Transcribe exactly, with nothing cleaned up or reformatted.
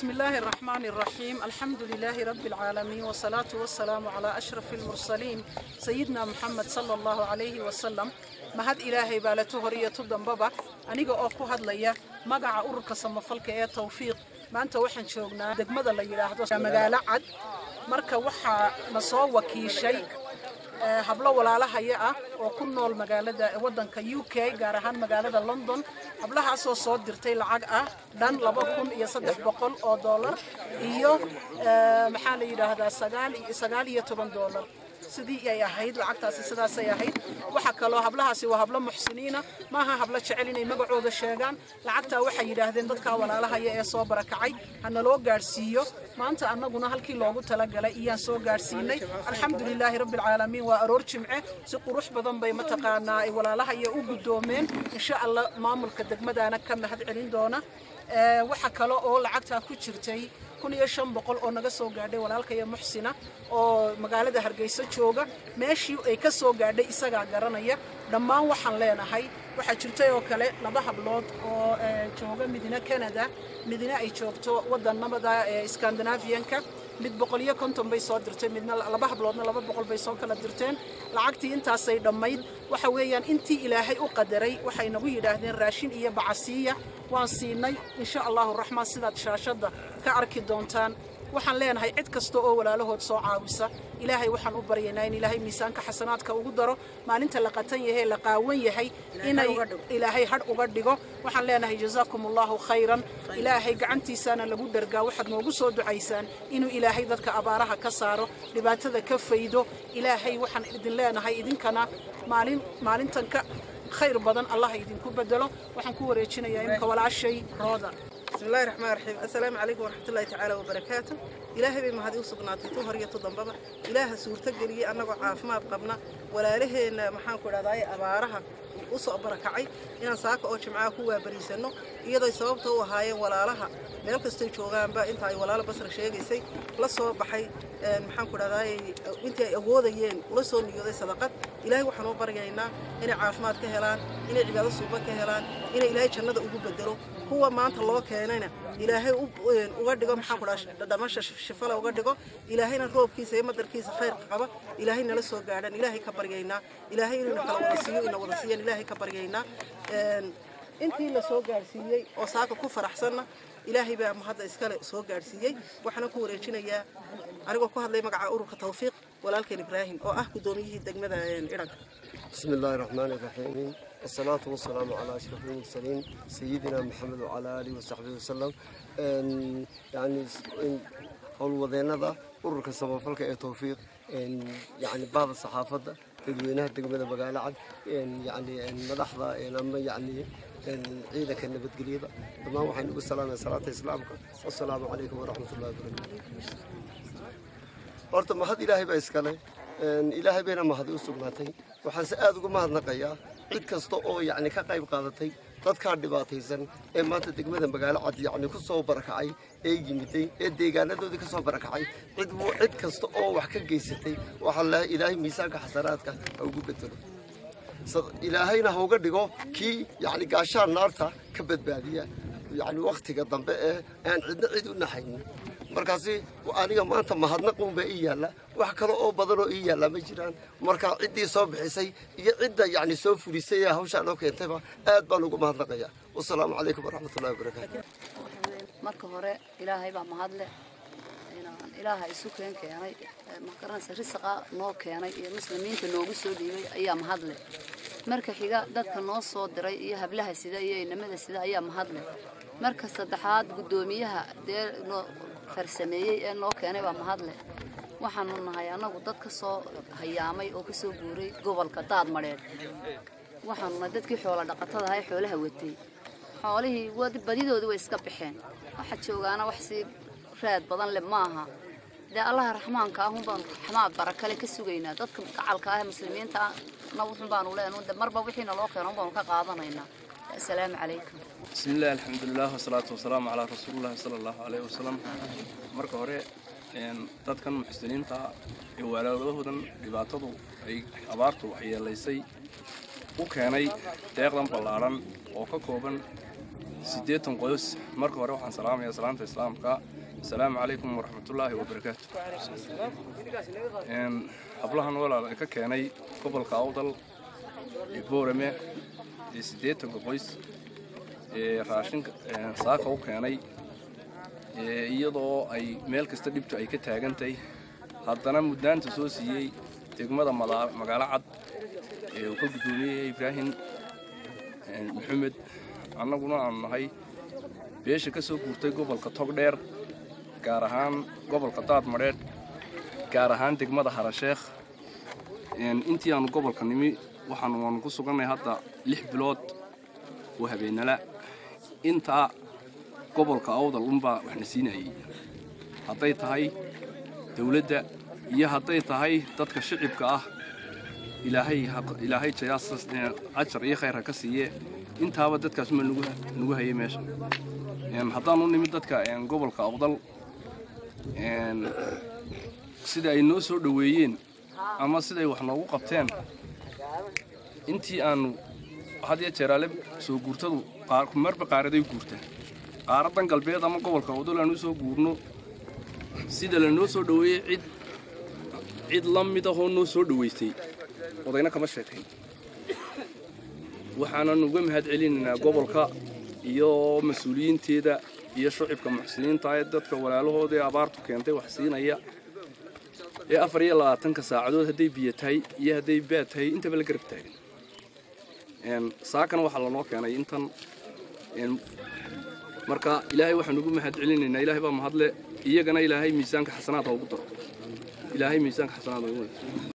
بسم الله الرحمن الرحيم. الحمد لله رب العالمين والصلاة والسلام على أشرف المرسلين سيدنا محمد صلى الله عليه وسلم. mahad ilaahay baa la tuhoriyo dambaba aniga oo ku hadlaya magaca ururka samafalka ee tawfiiq. maanta waxaan joognaa degmada la yiraahdo magaalo cad. marka waxa na soo wakiishay hablo walaalahaya ah oo ku nool magaalada wadanka U K gaar ahaan magaalada London. hablahaas oo soo dirtay lacag ah dhan laba kun iyo saddex boqol oo dollar iyo maxaa la yiraahdaa sagaal iyo toban dollar sidii ay ahayd lacagtaasi sidaas ay ahayd. waxa kale oo hablahaasi waa hablo muxsiniina maaha hablo jecel inay magacooda sheegaan. lacagta waxay yiraahdeen dadka walaalahaya ee soo barakacay hana loo gaarsiiyo. maanta annaguna halkii loogu talagalay iyaan soo gaarsiinay. alxamdulilaahi rabbil caalamiin waa aroor jimce si qurux badan bay mataqaanaa ay walaalahaya u gudoomeen. insha Allah maamulka degmadana ka mahad celin doona. waxa kale oo lacagta ku jirtay kun iyo shan boqol oo naga soo gaadhay walaalkaya muxsina oo magaalada Hargeysa jooga. meeshii ay ka soo gaadhay isaga garanaya. dhammaan waxaan leenahay waxa jirtay oo kale laba hablood oo jooga midna Canada midna ay joogto wadanada ee Scandinavian-ka. mid boqol iyo konton bay soo dirtay midna laba habloodna laba boqol bay soo kala dirteen. lacagtii intaas ay dhamayd waxa weeyaan intii Ilaahay u qadaray waxay nagu yiraahdeen raashin iyo bacasiya waan siinay. insha Allah rahmaan sidaad shaashada ka arki doontaan. waxaan leenahay cid kasta oo walaalahood soo caawisa Ilaahay waxaan u baryaynaa in Ilaahay miisaanka xasanaadka ugu daro. maalinta la qatan yahay la qaawan yahay inay Ilaahay had uga dhigo. waxaan leenahay jazaakumullahu khayran. Ilaahay gacantiisana lagu dargaa. waxaad noogu soo ducaysaan inuu Ilaahay dadka abaaraha ka saaro dhibaatada ka faydo. Ilaahay waxaan idin leenahay idinkana maalin maalintan ka خير بدن الله يدينكم بدله وحنكون وريتشنا يا إمك ولا شيء روضة. بسم الله الرحمن الرحيم. السلام عليكم ورحمة الله تعالى وبركاته. إلهي بما هذه وصقناتي تهرية تضمبا إله سورة جلي أنا وعاف ما بقبنا ولا له إن محن كل هذا أبارها وصق بركعي إن ساق أو جمعة هو بريسنه إذا يصابته وهاي ولا لها ملك استيشوغان بقى أنت هاي ولا بصر شيء يسي لا صوب بحي محن كل هذا أنت أجود ين ولا صون يجود صدقات إلهي وحنو برجعنا إن عاف ما كهلان إن عبادة صوب كهلان إن إلهي جنة أبو بدره هو ما أنت الله كهنا إلهي وقدر محن كل دمشق شفلا وقدر إلهينا روب كيس يمدر كيس خير قبا إلهينا لسه قاعدين إلهي كبر جينا إلهي إنه وصيه إنه وصيه إلهي كبر جينا أنتي لسه قاعدين وساق كفر أحسننا إلهي بقى مهذا إسكال سوق قاعدين وحنا كوريشنا يا أنا بقول هذا مقع أورك توفيق ولكن إبراهيم أو أحد دونيه دجمة العراق. بسم الله الرحمن الرحيم. الصلاة والسلام على أشرف المرسلين سيدنا محمد وعلى آله وصحبه وسلم. يعني قول وذينا ذا أورك السمافلك توفيق يعني بعض الصحافة تدوينها دجمة بقال عد يعني مدحضة لما يعني عيدك النبت قريبة تمام. وحين بالسلام صلاة إسلامك والسلام عليكم ورحمة الله وبركاته. horta mahad Ilaahay baa iskale Ilaahay beena mahad u sugnaatay. waxaan si aad uga mahadnaqayaa cid kasta oo yaani ka qayb qaadatay dadka dhibaataysan ee maanta degmada magaalo cad yaani ku soo barakacay ee yimiday ee deegaanadoodii ka soo barakacay cid cid kasta oo wax ka geysatay waxa la Ilaahay miisaanka xasanaadka ugu bedelo. ilaahayna ha uga dhigo kii yaani gaashaan naarta ka badbaadiya yaani waqtiga dambe ee aan cidna cid u naxaynin. markaasi aniga maanta mahadnaqun baa ii yaala wax kale oo badan oo ii yaala ma jiraan. marka cidii soo bixisay iyo cidda yaani soo fulisay hawsha loo keentayba aad baan ugu mahadnaqayaa. wassalaamu calaykum waraxmatullaahi wabarakaatuh. marka hore ilaahay baa mahad leh inaan ilaahay isu keen keenay makaransa risqa noo keenay iyo muslimiinta noogu soo dhiibay ayaa mahad leh. marka xiga dadka noo soo diray iyo hablaha sida iyo inamada sida ayaa mahad leh. marka saddexaad gudoomiyaha dee farsameeyay ee noo keenay baa mahad leh. waxaanu nahay anagu dad ka soo hayaamay oo ka soo guuray gobolka Daadmareed. waxaanu nahay dadkii xoolo dhaqatada ahay xoolaha watay xoolihii wadi badidoodu way iska bixeen. waxa joogaana wax si raad badan leh maaha. dee Allah raxmaanka ah baan xamaad barakale ka sugaynaa dadka gacalka ah muslimiinta na wuxuu baanu leenahay marba wixiina loo keenay baan ka qaadanaynaa. السلام عليكم. بسم الله الحمد لله والصلاة والسلام على رسول الله صلى الله عليه وسلم. marka hore een dadkan muxsiniinta ee walaalahoodan dhibaatadu ay abaartu waxyeelaysay u keenay deeqdan ballaaran oo ka kooban سيديتهم قيوس مركب روح عن سلام يا سلامة الإسلام كا السلام عليكم ورحمة الله وبركاته. إن قبلها نقول على كأني قبل كأوضل يبور مه سيديتهم قيوس راشين ساق أو كأني يضو أي ملك استدبت أي كتاجنتي هذانا مدان تسوسي تجمد مقالة عد وكل بدوني إبراهيم محمد أنا قلنا عن هاي بيش كسو قلتي قبل كتوق دير كارهان قبل قطعت مريض كارهان تجمد حر الشيخ يعني أنتي أنا قبل كنيمي وحن ونقصو قلنا هذا لح بلاد وهبينا لا أنت قبل كأوض الأمبا وحنسينا أي حطيت هاي دولة يا حطيت هاي تدك الشعب كأه إلهي إلهي تياسس عشر إيه خير كسية أنت هذا تدك اسمه نجوه نجوه هي ماشي يعني حتى نوني مدتك يعني قبل كأفضل يعني سيدا إنه سو دويين أما سيدا وحنا وقفتين أنتي أنو هذه ترالب سو قرتو قار كمر بقاردي قرته قاردن قلبي أما قبل كأفضل أنو سو قرنو سيدا لأنو سو دوي عد عد لم يتهونو سو دويستي وضعنا كم شيء وحنا نقوم هاد علينا قبل كا يا مسؤولين تيدا يا شعب كمحسنين تايدت كولا له هذا عبارته كانت وحسين هي يا أفريقيا لا تنك ساعدوا هدي بيتهاي يا هدي بيتهاي أنت بالقربتين يعني ساكن وحلا نوك يعني أنت يعني مركا إلهي وحنا نقوم هاد علينا إلهي بقى مهضله إياه جنا إلهي ميزانك حسنات أو بطر إلهي ميزانك حسنات أو